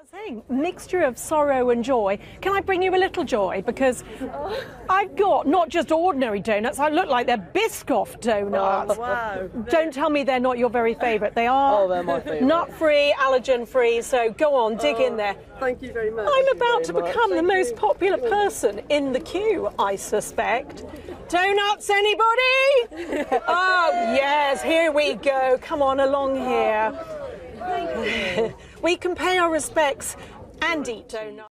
Saying mixture of sorrow and joy. Can I bring you a little joy? Because I've got not just ordinary donuts, I look like they're Biscoff donuts. Oh, wow. Don't tell me they're not your very favourite. They are. Oh, they're my favourite. Nut-free, allergen-free, so go on, dig in there. Thank you very much. I'm about to become the most popular person in the queue, I suspect. Donuts, anybody? Oh, yes, here we go. Come on, along here. We can pay our respects and eat donuts.